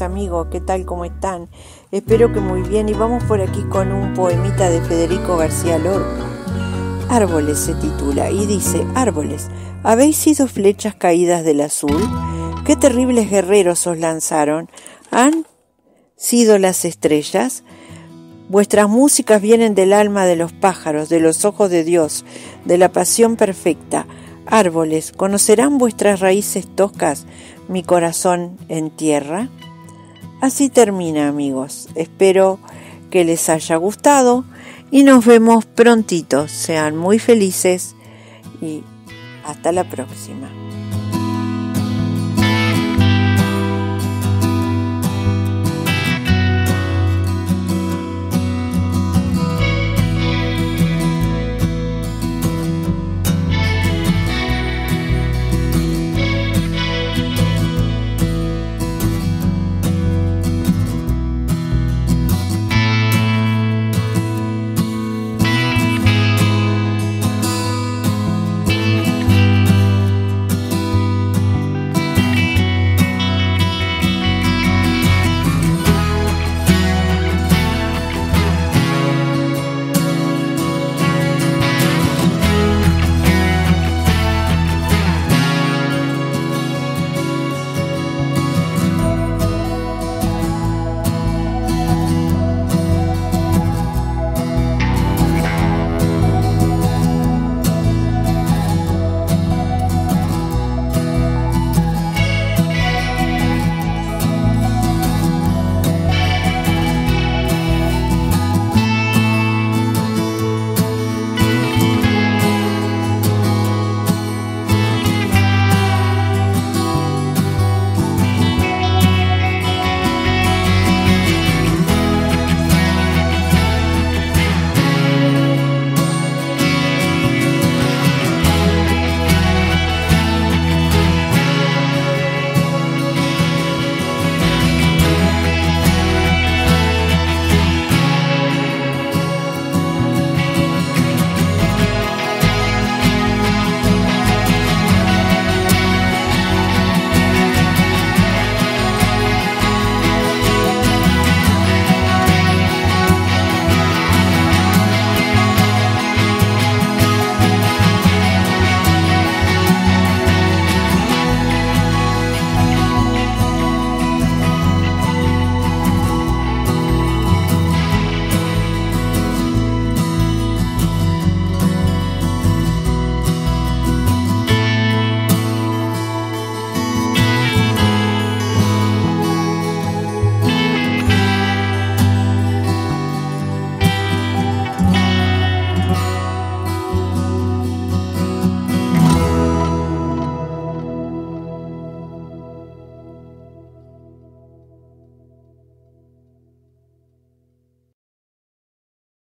noches, amigos, ¿qué tal? ¿Cómo están? Espero que muy bien, y vamos por aquí con un poemita de Federico García Lorca. Árboles se titula y dice: Árboles, ¿habéis sido flechas caídas del azul? ¿Qué terribles guerreros os lanzaron? ¿Han sido las estrellas? Vuestras músicas vienen del alma de los pájaros, de los ojos de Dios, de la pasión perfecta. Árboles, ¿conocerán vuestras raíces toscas mi corazón en tierra? Así termina, amigos. Espero que les haya gustado y nos vemos prontito. Sean muy felices y hasta la próxima.